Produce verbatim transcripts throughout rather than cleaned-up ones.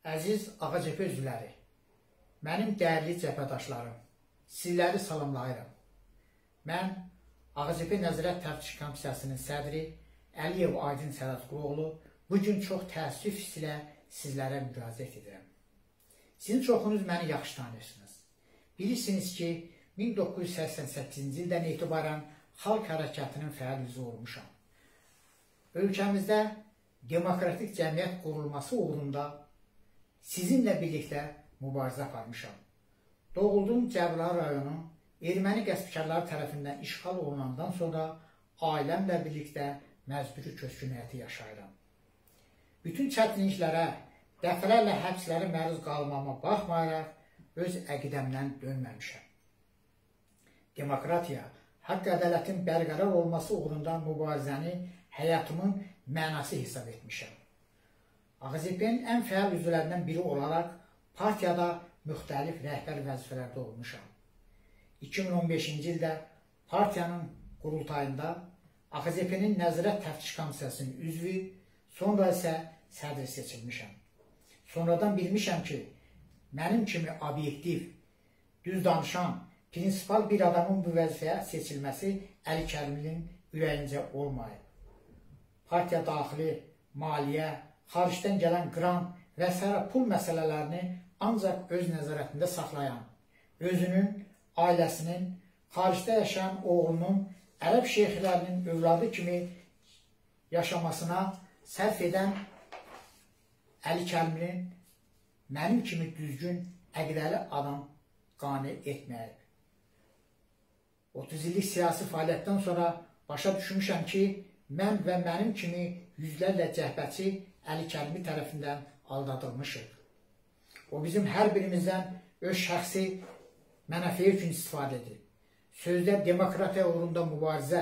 Əziz Ağacəpə üzvləri, mənim dəyərli cəbhədaşlarım, sizləri salamlayıram. Mən Ağacəpə Nəzarət Təftişi Komissiyasının sədri Əliyev Aydın Sələtquluoğlu bugün çox təəssüf ilə sizlərə müraciət edirəm. Sizin çoxunuz məni yaxşı tanıyırsınız. Bilirsiniz ki, min doqquz yüz səksən səkkizinci ildən etibarən xalq hərəkatının fəal üzvü olmuşam. Ölkəmizdə demokratik cəmiyyət qurulması uğrunda sizinlə birlikdə mübarizə aparmışam. Doğulduğum Cəbrayıl rayonu erməni qəsbkarları tərəfindən işğal olunandan sonra ailəmlə birlikdə məcburi köçkün həyatı yaşayıram. Bütün çətinliklərə, dəfələrlə həbslərə məruz qalmama baxmayaraq, öz əqidəmdən dönməmişəm. Demokratiya, haqq ədalətin bərqərar olması uğrunda mübarizəni həyatımın mənası hesab etmişəm. Ağacəpənin ən fəal üzvlərindən biri olaraq partiyada müxtəlif rəhbər vəzifələrdə olmuşam. iki min on beşinci ildə partiyanın qurultayında Ağacəpənin Nəzarət Təftişi Komissiyasının üzvü, sonra isə sədri seçilmişəm. Sonradan bilmişəm ki, mənim kimi obyektiv, düz danışan, prinsipal bir adamın bu vəzifəyə seçilməsi Əli Kərimlinin ürəyincə olmayıb. Partiya daxili, maliyyə, xaricdən gələn qran və sairə pul məsələlərini ancaq öz nəzarətində saxlayan, özünün, ailəsinin, xaricdə yaşayan oğlunun, ərəb şeyxlərinin övladı kimi yaşamasına sərf edən Əli Kərimlinin mənim kimi düzgün, əqidəli adam qane etməyib. otuz illik siyasi fəaliyyətdən sonra başa düşmüşəm ki, mən və mənim kimi yüzlərlə cəhbətçi Əli Kərimi tərəfindən aldadılmışıq. O bizim hər birimizdən öz şəxsi mənəfiyə üçün istifadə edir. Sözdə demokratiya uğrunda mübarizə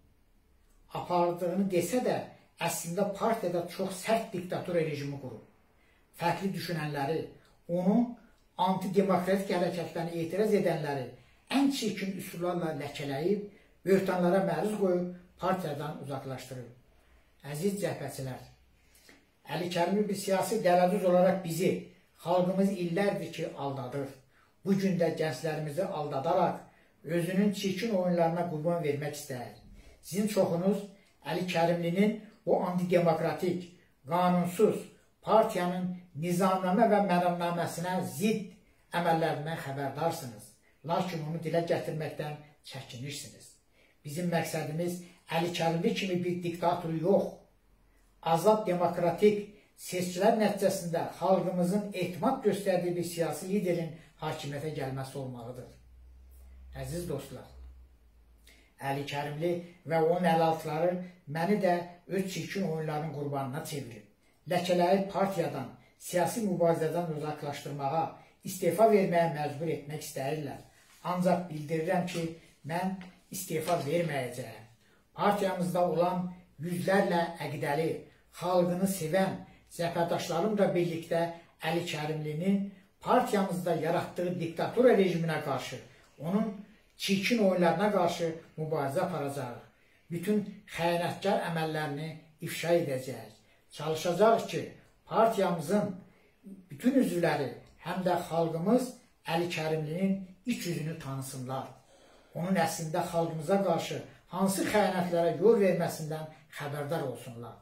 apardığını desə də, əslində partiyada çox sərt diktatura rejimi qurub. Fərqli düşünənləri, onun antidemokratik hərəkətlərini etiraz edənləri ən çirkin üsullarla ləkələyib, böhtanlara məruz qoyub, partiyadan uzaqlaşdırır. Əziz cəhbətçilər, Əli Kərimi bir siyasi dələdüz olaraq bizi, xalqımız illərdir ki, aldadır. Bugün də gənclərimizi aldadaraq özünün çirkin oyunlarına qurban vermək istəyir. Sizin çoxunuz Əli Kərimlinin bu antidemokratik, qanunsuz partiyanın nizamnamə və məramnaməsinə zidd əməllərindən xəbərdarsınız. Lakin onu dilə gətirməkdən çəkinirsiniz. Bizim məqsədimiz Əli Kərimli kimi bir diktatoru yox, azad demokratik seçkilər nəticəsində xalqımızın etimad göstərdiyi bir siyasi liderin hakimiyyətə gəlməsi olmalıdır. Əziz dostlar, Əli Kərimli və onun əlaltıları məni də öz çirkin oyunların qurbanına çevirib. Ləkələyib partiyadan, siyasi mübarizədən uzaqlaşdırmağa, istefa verməyə məcbur etmək istəyirlər. Ancaq bildirirəm ki, mən istefa verməyəcəyəm. Partiyamızda olan yüzlərlə əqidəli, xalqını sevən cəbhədaşlarımla birlikdə Əli Kərimlinin partiyamızda yaratdığı diktatura rejiminə qarşı, onun çirkin oyunlarına qarşı mübarizə aparacaq. Bütün xəyanətkar əməllərini ifşa edəcək. Çalışacaq ki, partiyamızın bütün üzvləri, həm də xalqımız Əli Kərimlinin iç yüzünü tanısınlar. Onun əslində xalqımıza qarşı hansı xəyanətlərə yol verməsindən xəbərdar olsunlar.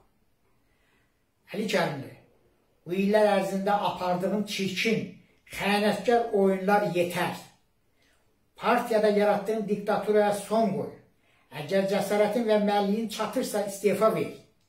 Əli Kərimli, bu illər ərzində apardığın çirkin, xəyanətkar oyunlar yetər. Partiyada yaratdığın diktaturaya son qoy. Əgər cəsarətin və məlliyin çatırsa istefa ver.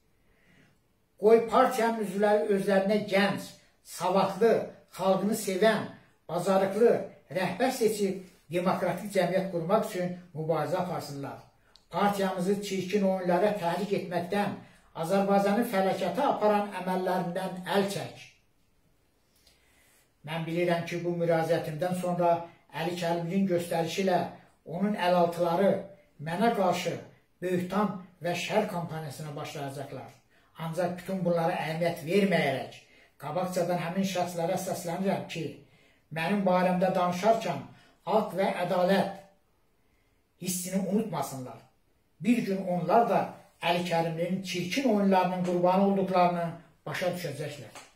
Qoy partiyanın üzvləri özlərinə gənc, savadlı, xalqını sevən, bacarıqlı, rəhbər seçib demokratik cəmiyyət qurmaq üçün mübarizə aparsınlar. Partiyamızı çirkin oyunlara təhrik etməkdən, Azərbaycanı fəlakətə aparan əməllərindən əl çək. Mən bilirəm ki, bu müraciətimdən sonra Əli Kərimlinin göstərişi ilə onun əlaltıları mənə qarşı böhtan və şər kampaniyasına başlayacaqlar. Ancaq bütün bunlara əhəmiyyət verməyərək, qabaqcadan həmin şəxslərə səslənirəm ki, mənim barəmdə danışarkən haqq və ədalət hissini unutmasınlar. Bir gün onlar da Əli Kərimlinin çirkin oyunlarının qurbanı olduqlarını başa düşəcəklər.